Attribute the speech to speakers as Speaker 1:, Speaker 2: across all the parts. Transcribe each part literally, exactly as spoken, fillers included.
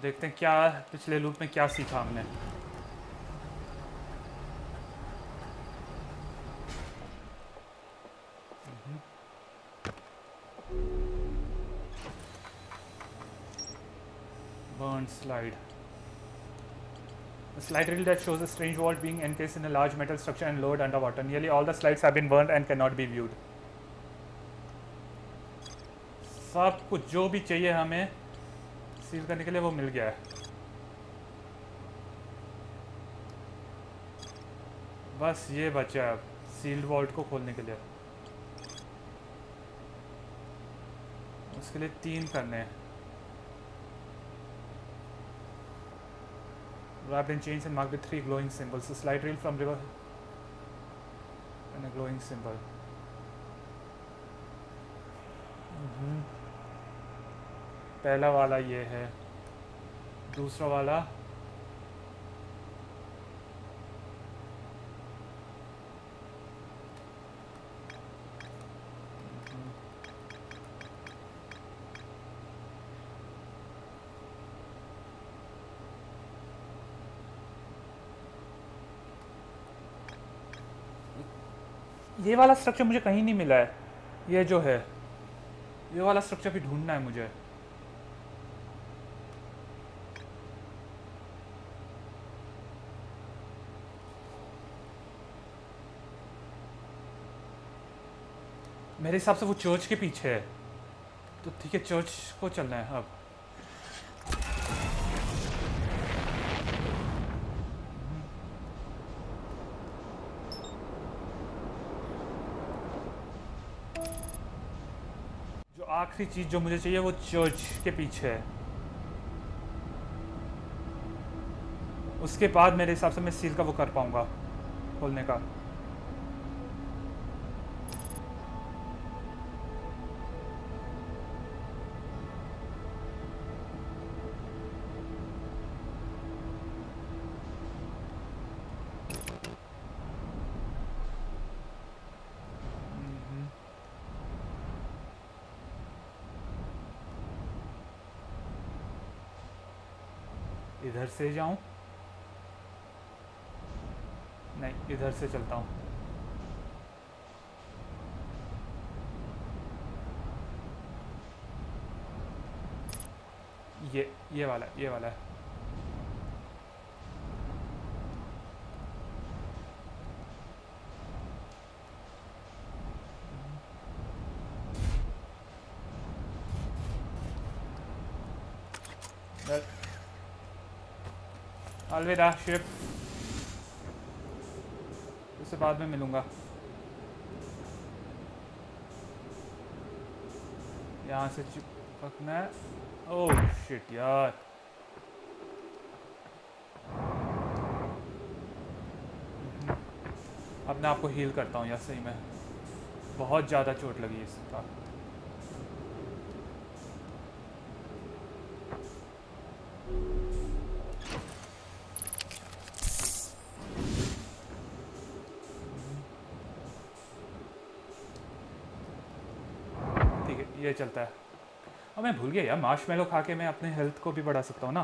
Speaker 1: देखते हैं क्या पिछले लूप में क्या सीखा हमने। Burn slide. A slide reel that shows a strange vault being encased in a large metal structure and lowered underwater. Nearly all the slides have been burned and cannot be viewed. सब कुछ जो भी चाहिए हमें seal करने के लिए वो मिल गया है। बस ये बचा है अब सील्ड वॉल्ट को खोलने के लिए। उसके लिए तीन करने हैं। Wrapped in chains and marked with three glowing symbols. A slide reel from river and a glowing symbol. mm-hmm. पहला वाला ये है, दूसरा वाला ये वाला स्ट्रक्चर मुझे कहीं नहीं मिला है। ये जो है ये वाला स्ट्रक्चर भी ढूंढना है मुझे। मेरे हिसाब से वो चर्च के पीछे है, तो ठीक है चर्च को चलना है अब। जो आखिरी चीज जो मुझे चाहिए वो चर्च के पीछे है। उसके बाद मेरे हिसाब से मैं सील का वो कर पाऊंगा खोलने का। इधर से जाऊं? नहीं, इधर से चलता हूं। ये ये वाला ये वाला है। अलविदा शिप, उससे बाद में मिलूंगा। यहाँ से चिपकना है। ओह शिट यार, अपने आप को हील करता हूँ यार, सही में बहुत ज़्यादा चोट लगी इसका। ये चलता है। और मैं भूल गया यार, मार्शमेलो खा के मैं अपने हेल्थ को भी बढ़ा सकता हूँ ना।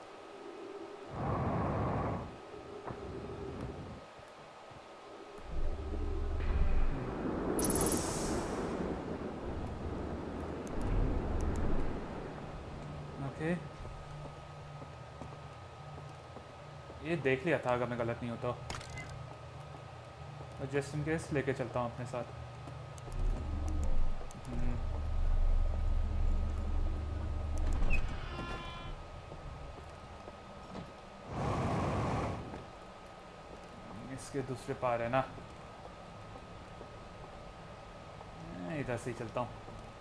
Speaker 1: ओके, ये देख लिया था, अगर मैं गलत नहीं होता तो जस्ट इन केस लेके चलता हूँ अपने साथ। के दूसरे पार है ना, इधर से ही चलता हूँ।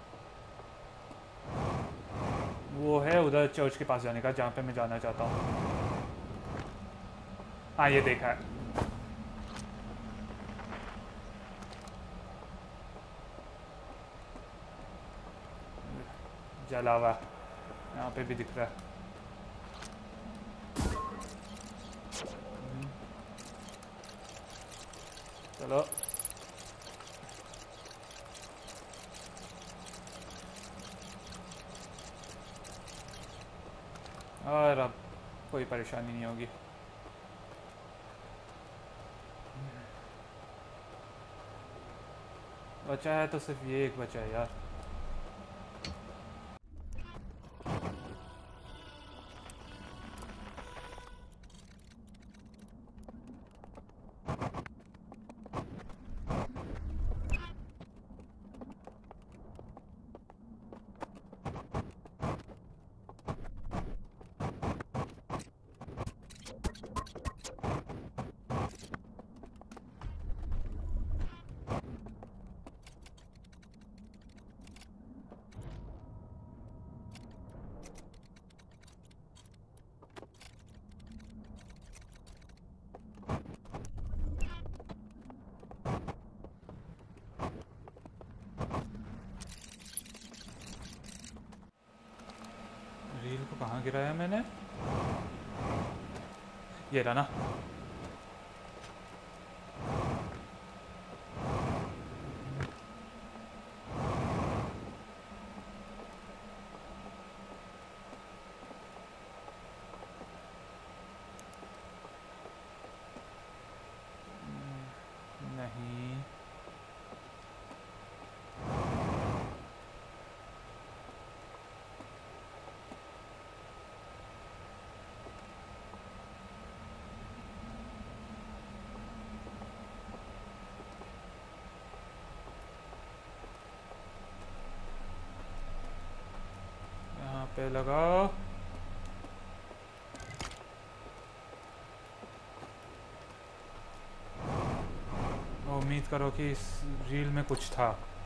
Speaker 1: वो है उधर चर्च के पास जाने का, जहाँ पे मैं जाना चाहता हूँ। हाँ ये देखा है। जला हुआ यहाँ पे भी दिख रहा है। चलो और अब कोई परेशानी नहीं होगी। बचा है तो सिर्फ ये एक बचा है यार। रील को कहाँ गिराया मैंने? ये रहा ना। नहीं, यहाँ पे लगाओ। उम्मीद करो कि इस रील में कुछ था।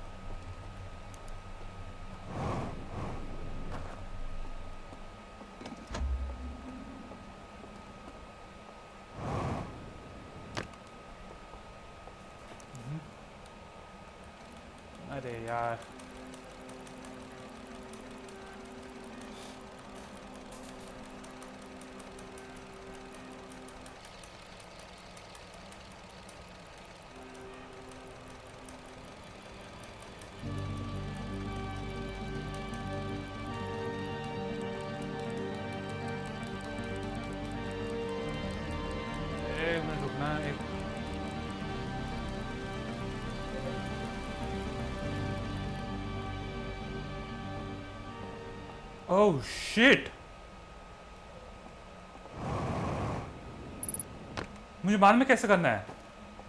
Speaker 1: अरे यार, एक मिनट रुकना। एक ओह शिट, मुझे मालूम है कैसे करना है।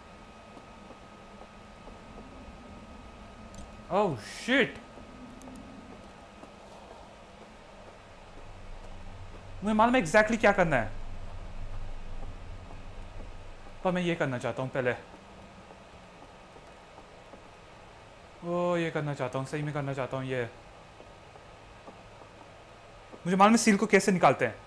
Speaker 1: ओह शिट, मुझे मालूम है एग्जैक्टली क्या करना है, पर मैं ये करना चाहता हूँ पहले। ओ ये करना चाहता हूँ, सही में करना चाहता हूँ ये। मुझे मालूम है सील को कैसे निकालते हैं।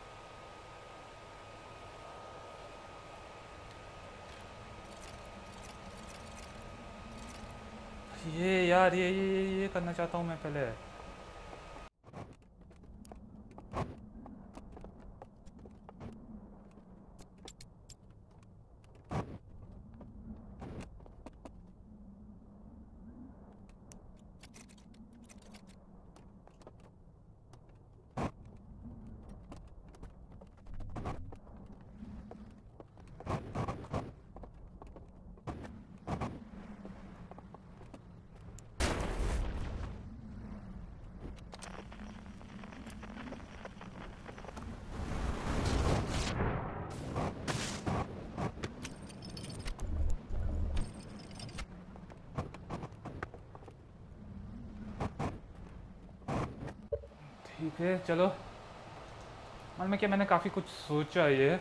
Speaker 1: ये यार, ये ये ये, ये करना चाहता हूँ मैं पहले। ठीक है चलो। मालूम है क्या, मैंने काफ़ी कुछ सोचा। ये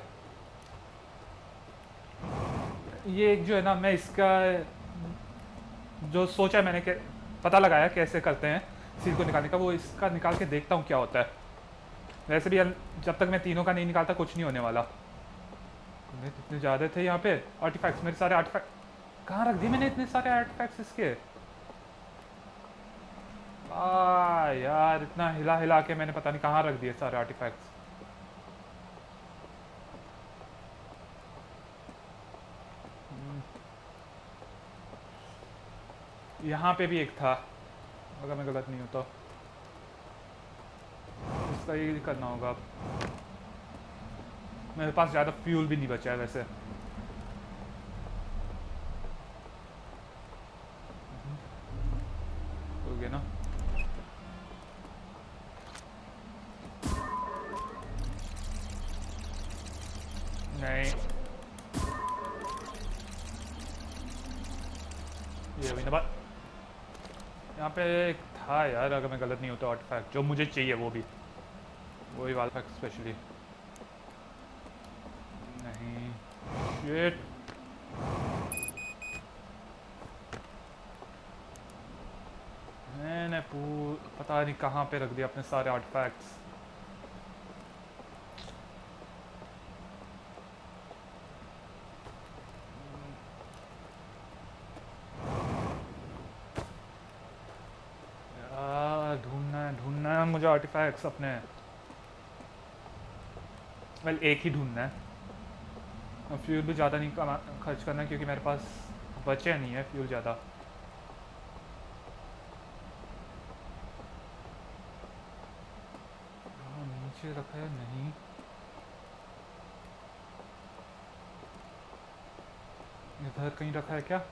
Speaker 1: ये एक जो है ना, मैं इसका जो सोचा है मैंने, पता लगाया कैसे करते हैं सील को निकालने का, वो इसका निकाल के देखता हूँ क्या होता है। वैसे भी जब तक मैं तीनों का नहीं निकालता कुछ नहीं होने वाला। इतने ज़्यादा थे यहाँ पे आर्टिफैक्ट्स, मेरे सारे आर्टिफैक्ट कहाँ रख दिए मैंने, इतने सारे आर्टिफैक्ट्स इसके। आ यार, इतना हिला हिला के मैंने पता नहीं कहाँ रख दिए सारे आर्टिफैक्ट्स। यहाँ पे भी एक था, अगर मैं गलत नहीं हूँ तो। इसका ये करना होगा अब। मेरे पास ज़्यादा फ्यूल भी नहीं बचा है वैसे। हो गया ना। नहीं ये हुई ना बात। यहाँ पे एक था यार, अगर मैं गलत नहीं होता आर्टिफैक्ट जो मुझे चाहिए, वो भी वही वाला फैक्ट स्पेशली। नहीं शिट। मैंने पू पता नहीं कहाँ पे रख दिया अपने सारे आर्टिफैक्ट्स। यार ढूंढना है ढूंढना है मुझे आर्टिफैक्ट्स अपने। वेल एक ही ढूंढना है। फ्यूल भी ज़्यादा नहीं कमा खर्च करना है क्योंकि मेरे पास बचे नहीं है फ्यूल ज़्यादा। नीचे रखा है नहीं। इधर कहीं रखा है क्या?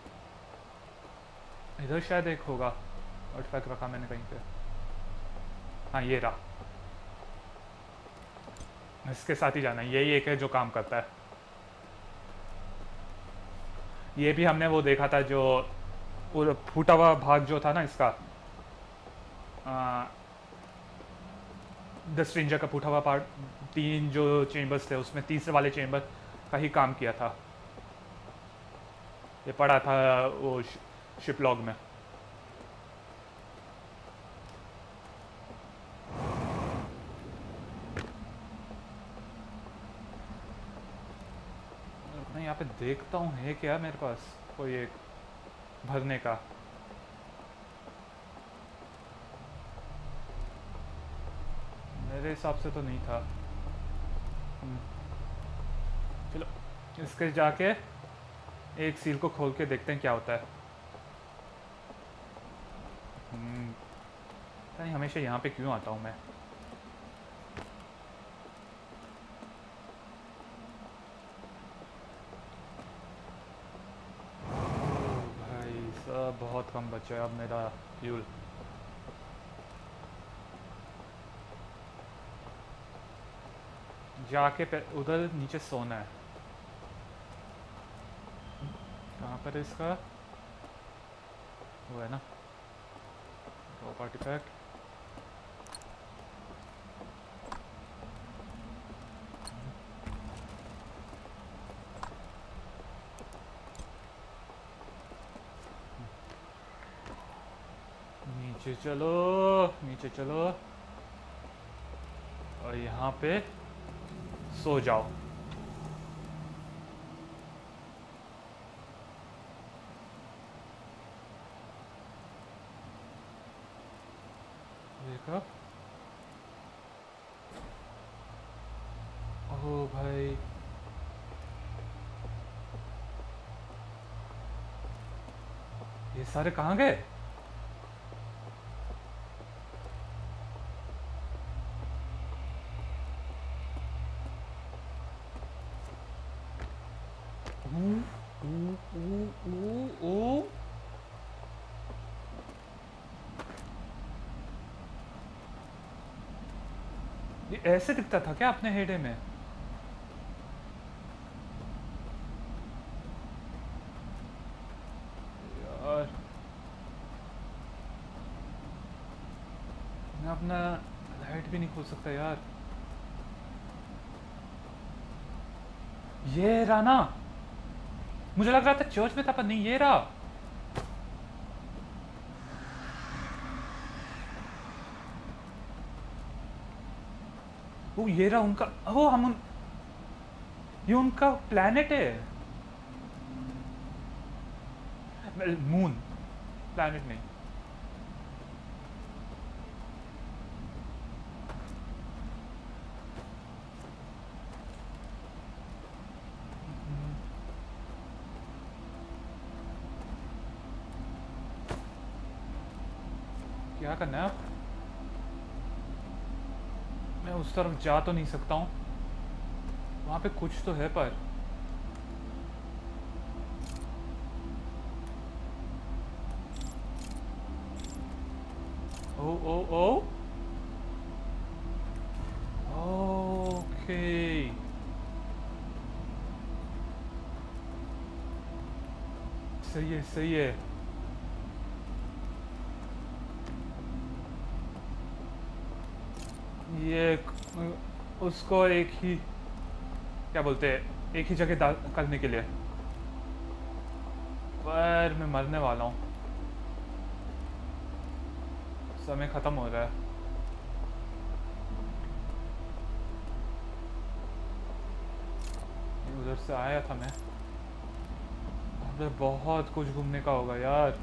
Speaker 1: इधर शायद एक होगा आर्टिफैक्ट रखा मैंने कहीं पे। हाँ ये रहा। इसके साथ ही जाना है, यही एक है जो काम करता है। ये भी हमने वो देखा था जो वो फूटा हुआ भाग जो था ना इसका, द स्ट्रेंजर का फूटा हुआ पार्ट। तीन जो चेम्बर्स थे उसमें तीसरे वाले चेम्बर का ही काम किया था। ये पड़ा था वो शिप लॉग में। मैं यहाँ पे देखता हूँ है क्या मेरे पास कोई एक भरने का। मेरे हिसाब से तो नहीं था। चलो इसके जाके एक सील को खोल के देखते हैं क्या होता है। नहीं हमेशा यहाँ पे क्यों आता हूँ मैं? भाई सब बहुत कम बचा है अब मेरा फ्यूल। जाके उधर नीचे सोना है। कहाँ पर है इसका? वो है ना ड्रॉप आर्टिफैक्ट। नीचे चलो नीचे चलो और यहाँ पे सो जाओ। देखो ओह भाई ये सारे कहाँ गए? ये ऐसे दिखता था क्या अपने हेडे में? यार मैं अपना लाइट भी नहीं खोल सकता यार। ये रहा ना, मुझे लग रहा था चर्च में था पर नहीं, ये रहा। वो ये रहा उनका। ओ हम उन, ये उनका प्लैनेट है। मून प्लैनेट नहीं। क्या करना है अब? मैं उस तरफ जा तो नहीं सकता हूँ। वहाँ पे कुछ तो है पर ओ ओ ओ ओके सही है सही है। ये उसको एक ही क्या बोलते हैं एक ही जगह डाल करने के लिए, पर मैं मरने वाला हूँ। समय ख़त्म हो रहा है। उधर से आया था मैं। उधर बहुत कुछ घूमने का होगा यार।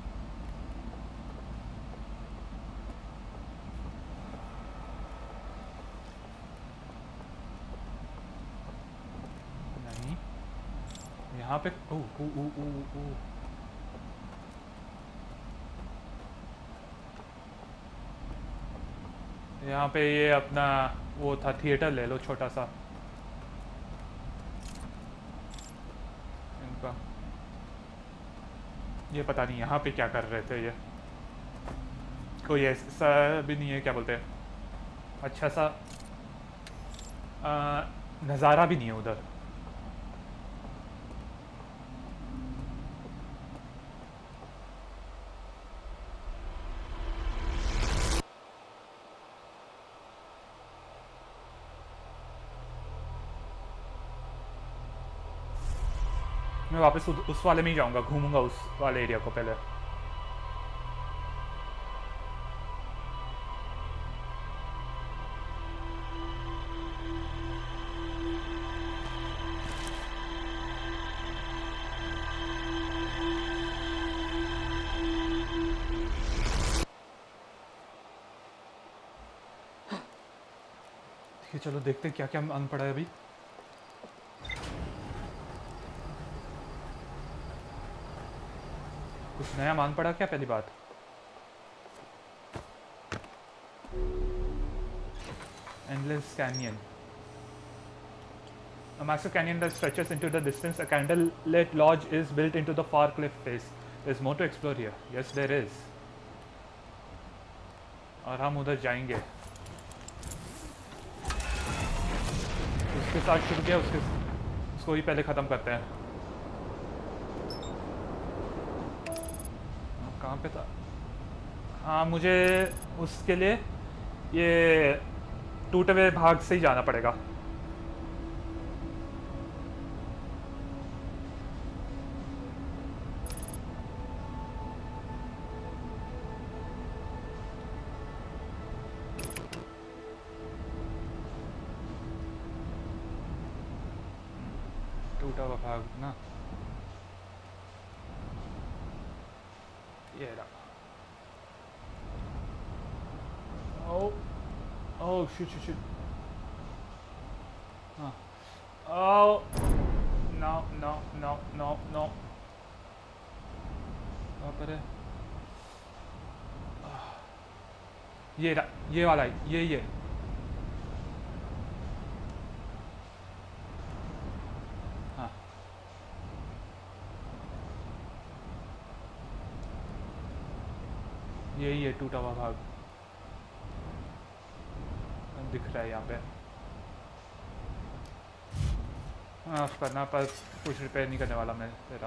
Speaker 1: नहीं यहाँ पे ओ ओ ओ ओ ओ यहाँ पे ये अपना वो था थिएटर, ले लो छोटा सा इनका। ये पता नहीं यहाँ पे क्या कर रहे थे ये। कोई ऐसा भी नहीं है क्या बोलते हैं अच्छा सा नज़ारा भी नहीं है उधर। मैं वापस उस, उस वाले में ही जाऊंगा, घूमूंगा उस वाले एरिया को पहले। ठीक है चलो देखते हैं क्या क्या आन पड़ा है अभी। कुछ नया मान पड़ा क्या पहली बात। Endless Canyon. A massive canyon that stretches into the distance. A candlelit lodge is built into the far cliff face. There's more to explore here. Yes, there is. और हम उधर जाएंगे। उसके साथ शुरू किया, उसके उसको ही पहले ख़त्म करते हैं। कहाँ पे था? हाँ मुझे उसके लिए ये टूटे हुए भाग से ही जाना पड़ेगा। टूटा हुआ भाग ना ये रहा। Oh, oh, shoot, shoot, shoot. Huh. Oh, no, no, no, no, no. कहाँ पर है? ये रहा, ये वाला है, ये ये। हाँ। ये ये टूटा हुआ भाग दिख रहा है यहाँ पे। माफ करना पर कुछ रिपेयर नहीं करने वाला मैं तेरा।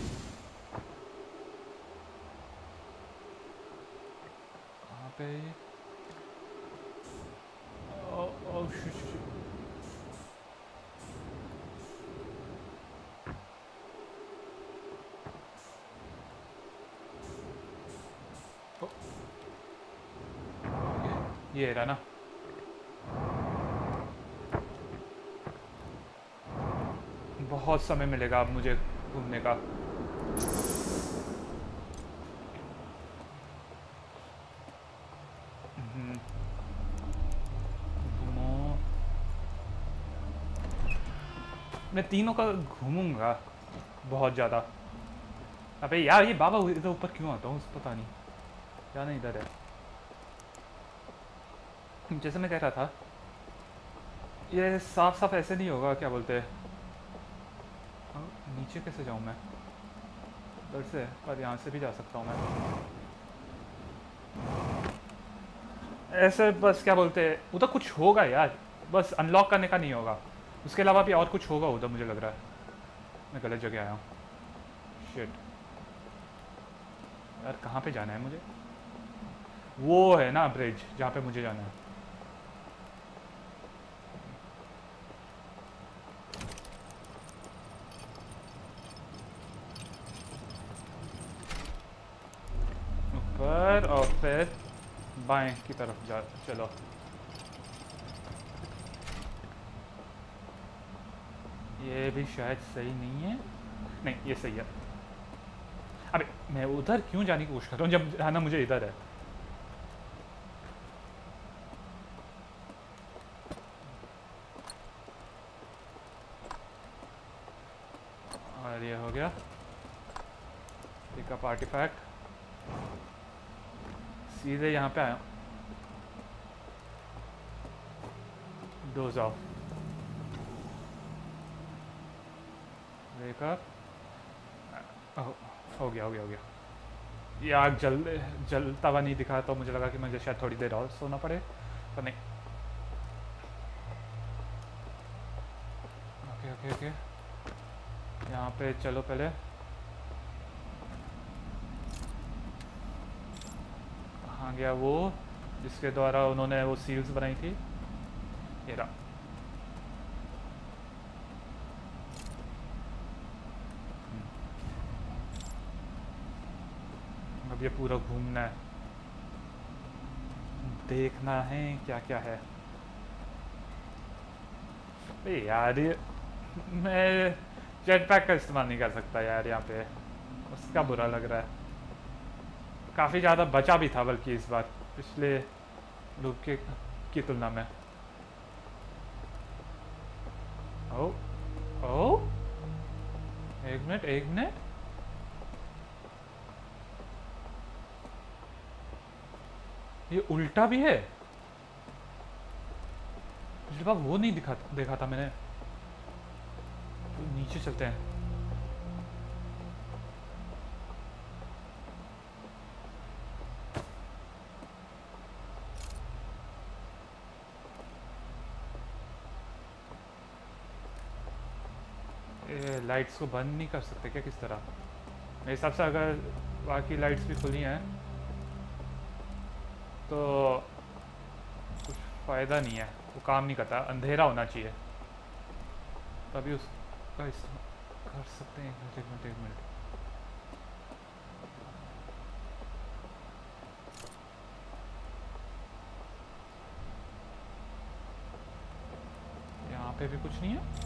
Speaker 1: कहाँ पे? Oh oh shit shit. ये रहा ना। बहुत समय मिलेगा अब मुझे घूमने का। घूमो, मैं तीनों का घूमूंगा बहुत ज़्यादा। अबे यार ये बाबा इधर ऊपर क्यों आता हूँ पता नहीं, जाना इधर है। जैसे मैं कह रहा था ये साफ साफ ऐसे नहीं होगा, क्या बोलते हैं। हाँ, नीचे कैसे जाऊँ मैं? उधर से, पर यहाँ से भी जा सकता हूँ मैं। ऐसे बस क्या बोलते हैं, उधर कुछ होगा यार, बस अनलॉक करने का नहीं होगा, उसके अलावा भी और कुछ होगा उधर, मुझे लग रहा है। मैं गलत जगह आया हूँ। शिट यार, कहाँ पे जाना है मुझे? वो है ना ब्रिज जहाँ पे मुझे जाना है। ऊपर और फिर बाएं की तरफ जा, चलो। ये भी शायद सही नहीं है। नहीं, ये सही है। अबे मैं उधर क्यों जाने की कोशिश कर रहा हूँ जब जाना मुझे इधर है। और ये हो गया पिकअप आर्टिफैक्ट। सीधे यहाँ पे आया। Doze off. वेकअप। हो गया हो गया हो गया। ये आग जल जलता हुआ नहीं दिखा, तो मुझे लगा कि मुझे शायद थोड़ी देर और सोना पड़े, पर नहीं। ओके ओके ओके, यहाँ पे चलो पहले। कहाँ गया वो जिसके द्वारा उन्होंने वो सील्स बनाई थी? ये रहा। अब ये पूरा घूमना है, देखना है क्या क्या है। अरे यार, ये मैं जेट पैक का इस्तेमाल नहीं कर सकता यार यहाँ पे, उसका बुरा लग रहा है। काफ़ी ज़्यादा बचा भी था बल्कि इस बार, पिछले लूप के की तुलना में। ओ ओ एक मिनट एक मिनट, ये उल्टा भी है। पिछली बार वो नहीं दिखा देखा था मैंने। तो नीचे चलते हैं। ये लाइट्स को बंद नहीं कर सकते क्या किस तरह? मेरे हिसाब से अगर बाकी लाइट्स भी खुली हैं तो कुछ फ़ायदा नहीं है, वो काम नहीं करता, अंधेरा होना चाहिए तभी उसका इस्तेमाल कर सकते हैं। एक मिनट एक मिनट। यहाँ पे भी कुछ नहीं है।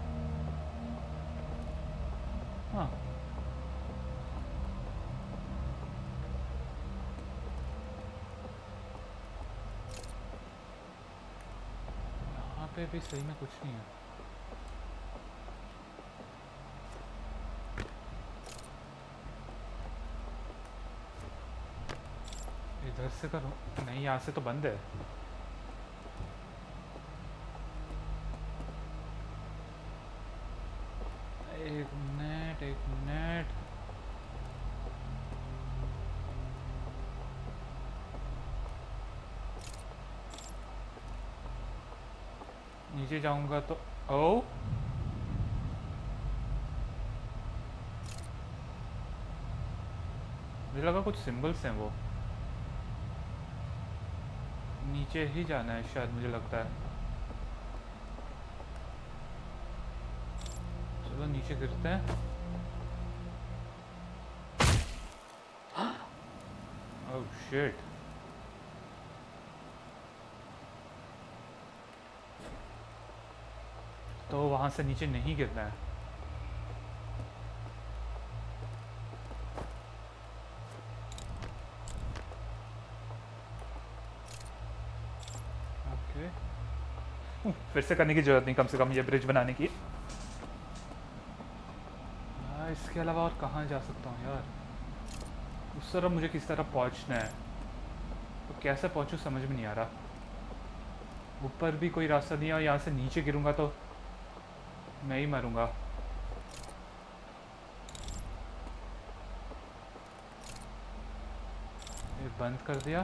Speaker 1: हाँ, यहाँ पे भी सही में कुछ नहीं है। इधर से करो। नहीं, यहाँ से तो बंद है। एक मिनट एक मिनट। नीचे जाऊंगा तो ओ मुझे लगा कुछ सिंबल्स हैं, वो नीचे ही जाना है शायद, मुझे लगता है। चलो नीचे गिरते हैं। Oh shit. तो वहां से नीचे नहीं गिरना है। ओके, फिर से करने की जरूरत नहीं, कम से कम ये ब्रिज बनाने की। आ, इसके अलावा और कहाँ जा सकता हूँ यार? उस तरफ मुझे किस तरह पहुँचना है, तो कैसे पहुँचूँ समझ में नहीं आ रहा। ऊपर भी कोई रास्ता नहीं है और यहाँ से नीचे गिरूंगा तो मैं ही मरूंगा। ये बंद कर दिया।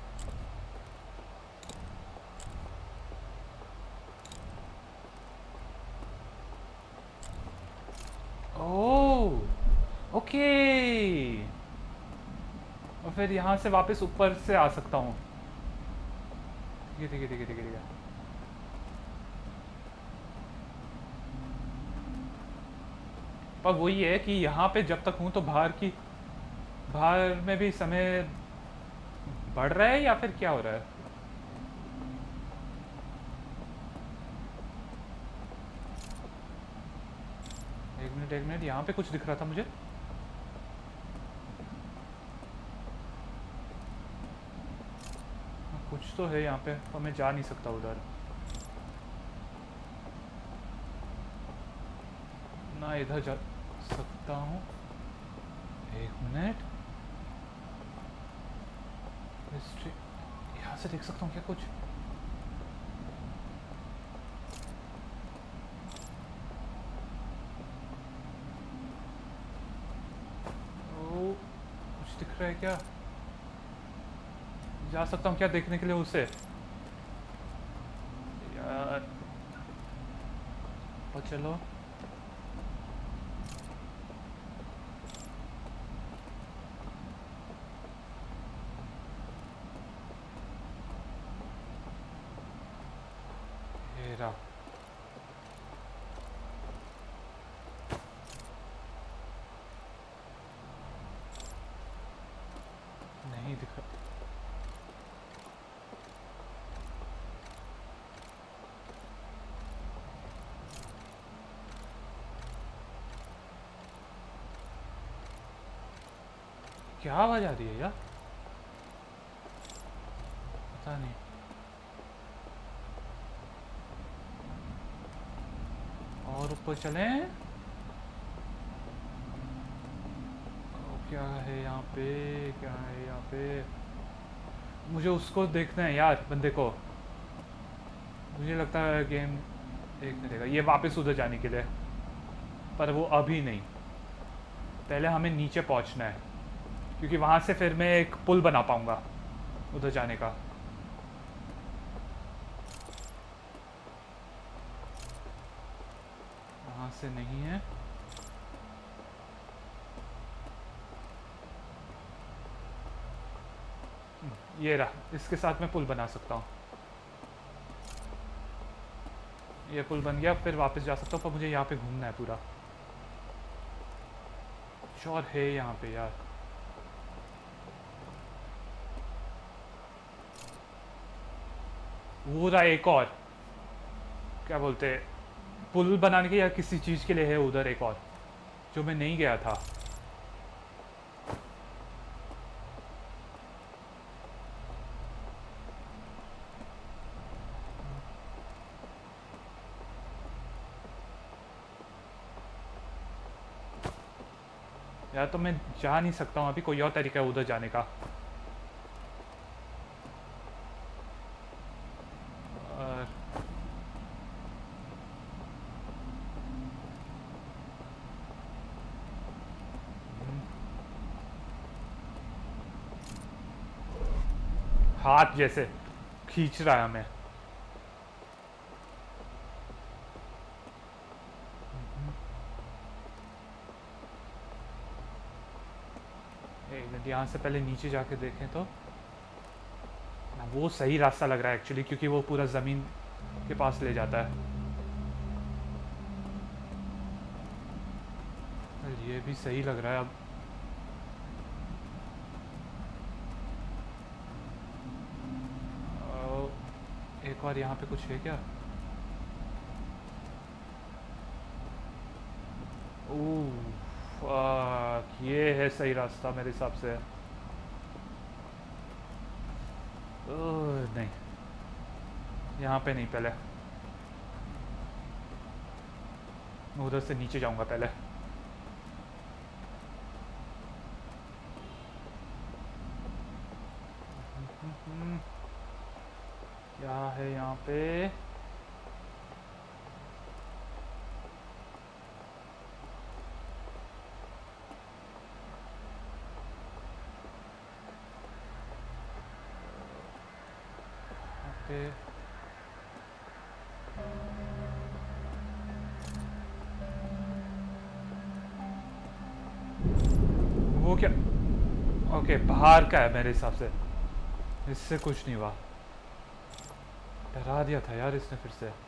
Speaker 1: ओह ओके, और फिर यहाँ से वापस ऊपर से आ सकता हूँ। ठीक है ठीक है ठीक है ठीक है ठीक है। पर वही है कि यहाँ पे जब तक हूँ तो बाहर की बाहर में भी समय बढ़ रहा है या फिर क्या हो रहा है? एक मिनट एक मिनट, यहाँ पे कुछ दिख रहा था मुझे। कुछ तो है यहाँ पे और मैं जा नहीं सकता उधर ना, इधर जा सकता हूँ। एक मिनट, हिस्ट्री यहाँ से देख सकता हूँ क्या कुछ? ओ, कुछ दिख रहा है क्या? जा सकता हूँ क्या देखने के लिए उसे? यार और चलो, ये रहा। नहीं दिख रहा। क्या आवाज आ रही है यार? पता नहीं। और ऊपर चलें? ओ, क्या है यहाँ पे? क्या है यहाँ पे? मुझे उसको देखना है यार, बंदे को। मुझे लगता है गेम एक मिलेगा ये वापस उधर जाने के लिए, पर वो अभी नहीं। पहले हमें नीचे पहुंचना है क्योंकि वहां से फिर मैं एक पुल बना पाऊंगा उधर जाने का। वहां से नहीं है। ये रहा, इसके साथ मैं पुल बना सकता हूँ। ये पुल बन गया, फिर वापस जा सकता हूँ, पर मुझे यहाँ पे घूमना है पूरा। कुछ और है यहाँ पे यार। वो रहा एक और, क्या बोलते हैं, पुल बनाने के या किसी चीज़ के लिए है उधर एक और, जो मैं नहीं गया था। यार तो मैं जा नहीं सकता हूँ अभी, कोई और तरीका है उधर जाने का। और हाथ जैसे खींच रहा है हमें। एक मिनट, यहाँ से पहले नीचे जाके देखें तो ना, वो सही रास्ता लग रहा है एक्चुअली, क्योंकि वो पूरा ज़मीन के पास ले जाता है। ये भी सही लग रहा है अब। एक और यहाँ पे कुछ है क्या? ओह ये है सही रास्ता मेरे हिसाब से। ओह नहीं, यहाँ पे नहीं, पहले मैं उधर से नीचे जाऊँगा पहले। क्या है यहाँ पे पे वो क्या? ओके, बाहर का है मेरे हिसाब से, इससे कुछ नहीं हुआ। डरा दिया था यार इसने फिर से।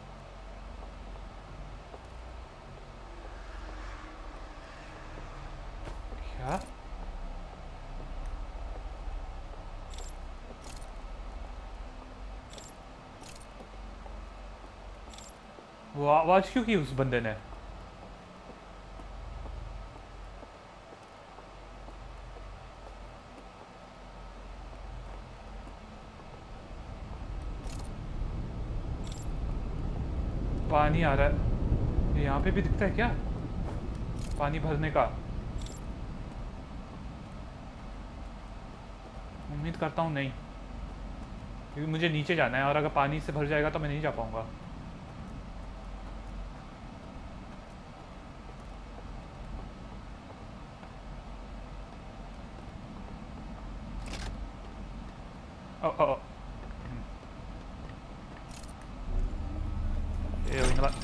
Speaker 1: क्या? वो आवाज क्यों की उस बंदे ने? पानी आ रहा है। ये यहाँ पे भी दिखता है क्या पानी भरने का? उम्मीद करता हूँ नहीं, क्योंकि मुझे नीचे जाना है और अगर पानी से भर जाएगा तो मैं नहीं जा पाऊंगा। ओ ओ ओ ये हुई ना बात।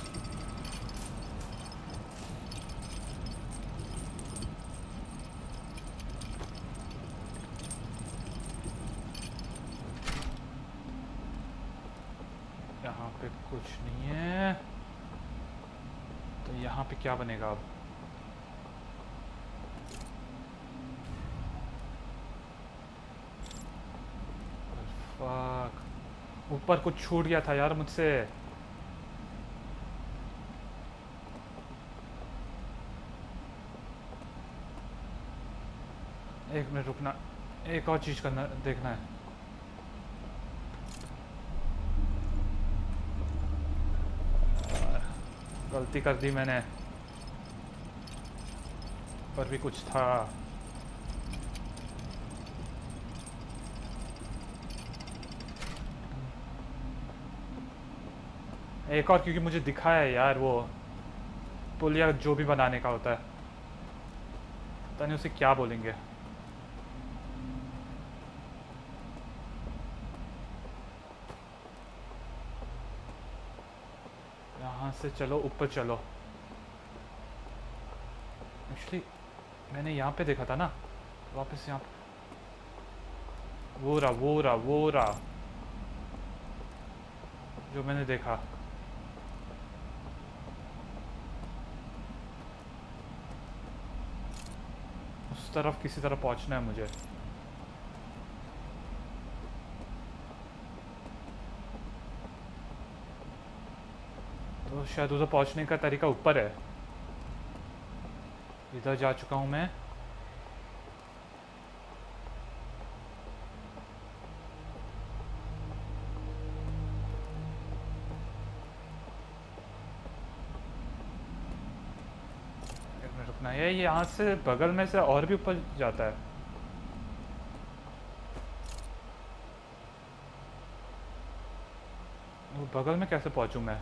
Speaker 1: यहाँ पे कुछ नहीं है, तो यहाँ पे क्या बनेगा अब? फक, ऊपर कुछ छूट गया था यार मुझसे। एक मिनट रुकना, एक और चीज करना देखना है। गलती कर दी मैंने, पर भी कुछ था। एक और, क्योंकि मुझे दिखा है यार वो पुल या जो भी बनाने का होता है, पता नहीं उसे क्या बोलेंगे। यहाँ से चलो, ऊपर चलो। एक्चुअली मैंने यहाँ पे देखा था ना, वापस यहाँ पे। वो रहा वो रहा वो रहा जो मैंने देखा। उस तरफ किसी तरह पहुंचना है मुझे। तो शायद उधर पहुंचने का तरीका ऊपर है। इधर जा चुका हूं मैं। रुकना है, ये यहाँ से बगल में से और भी ऊपर जाता है। वो बगल में कैसे पहुंचूं मैं?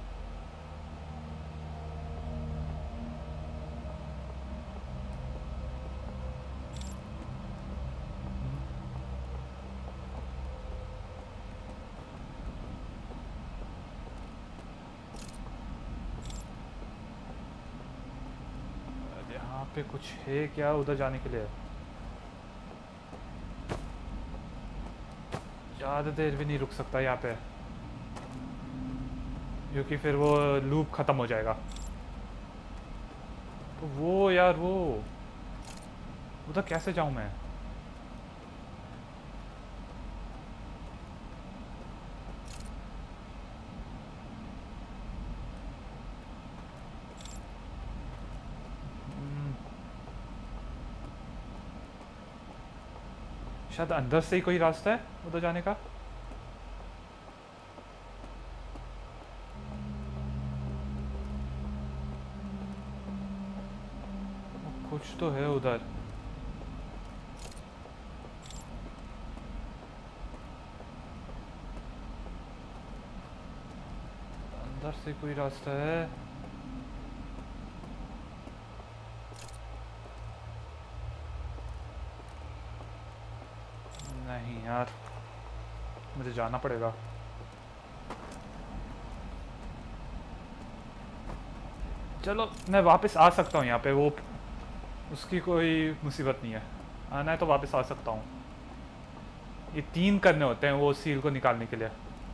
Speaker 1: यहाँ पे कुछ है क्या उधर जाने के लिए? ज़्यादा देर भी नहीं रुक सकता यहाँ पे, क्योंकि फिर वो लूप ख़त्म हो जाएगा। तो वो यार वो उधर कैसे जाऊँ मैं? शायद अंदर से ही कोई रास्ता है उधर जाने का। कुछ तो है उधर। बाहर से कोई रास्ता है? नहीं यार, मुझे जाना पड़ेगा। चलो मैं वापस आ सकता हूँ यहाँ पे, वो उसकी कोई मुसीबत नहीं है, आना है तो वापस आ सकता हूँ। ये तीन करने होते हैं वो सील को निकालने के लिए।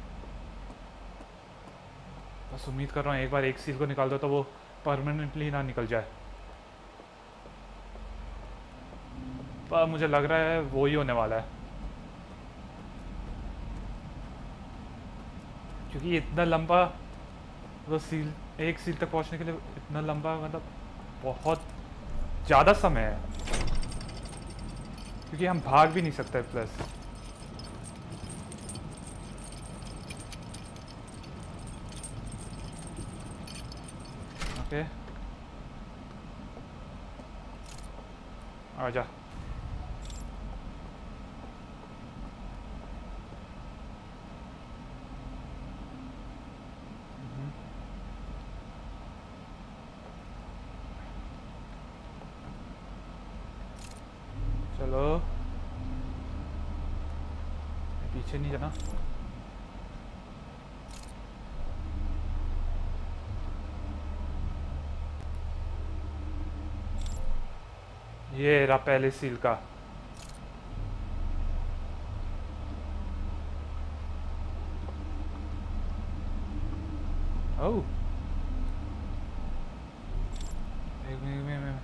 Speaker 1: बस उम्मीद कर रहा हूँ एक बार एक सील को निकाल दो तो वो परमानेंटली ना निकल जाए, पर मुझे लग रहा है वो ही होने वाला है, क्योंकि इतना लंबा वो सील, एक सील तक पहुंचने के लिए इतना लंबा, मतलब बहुत ज़्यादा समय है, क्योंकि हम भाग भी नहीं सकते। प्लस ओके, आजा। चलो पीछे नहीं जाना। ये रहा पहले सील का। ओह, एक मिनट में, में।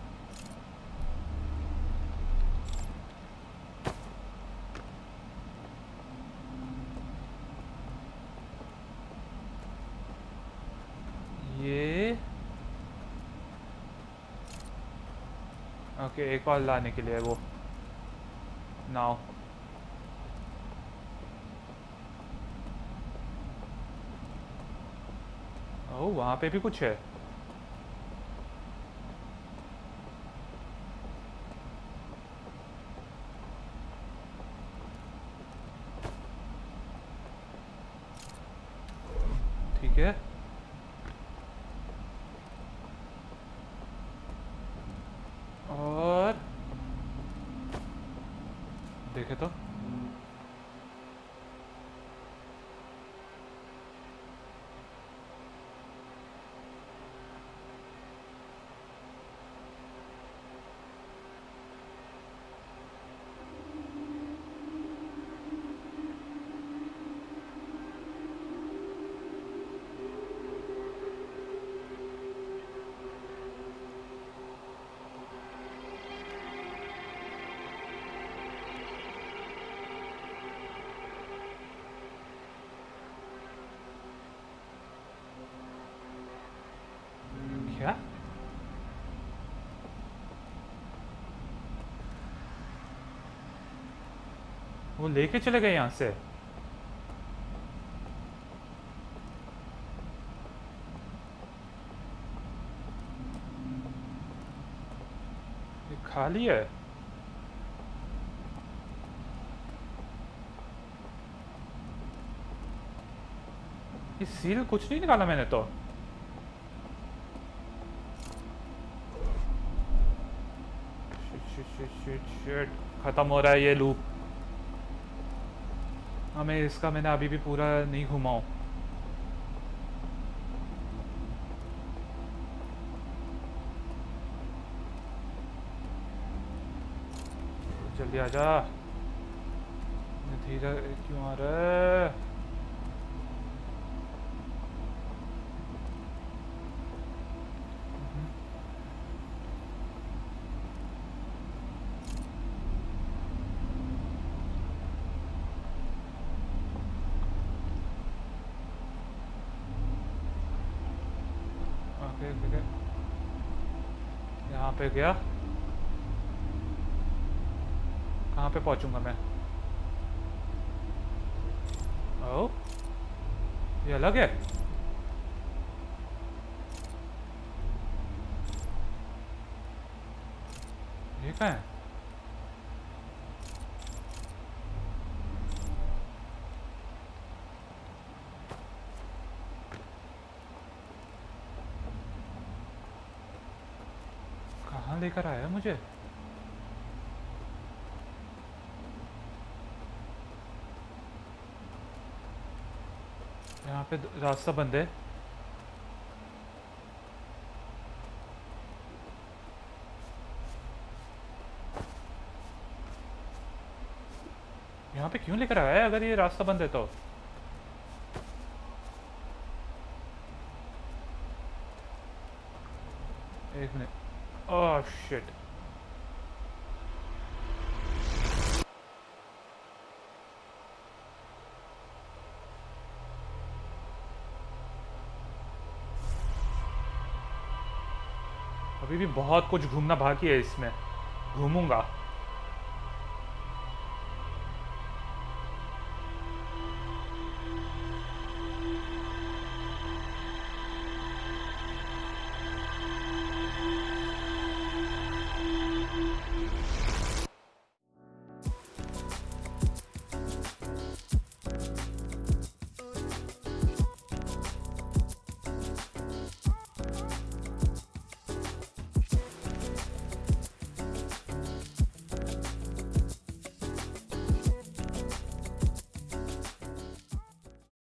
Speaker 1: ये ओके, एक और लाने के लिए वो नाव। ओह, वहाँ पे भी कुछ है। ठीक है, और देखे तो क्या? वो लेके चले गए यहाँ से? ये खाली है? ये सील कुछ नहीं निकाला मैंने तो। शिट शिट शिट शिट, खत्म हो रहा है ये लूप। हमें इसका मैंने अभी भी पूरा नहीं घुमाऊं। जल्दी आजा, धीरे क्यों आ रहा है? ओके ओके, यहाँ पे गया, कहाँ पे पहुँचूंगा मैं? ओह, ये अलग है। ये कहाँ है? कहाँ लेकर आया है मुझे? यहाँ पे रास्ता बंद है। यहाँ पे क्यों लेकर आया है अगर ये रास्ता बंद है तो? एक मिनट। Oh shit. अभी भी बहुत कुछ घूमना बाकी है इसमें, घूमूंगा।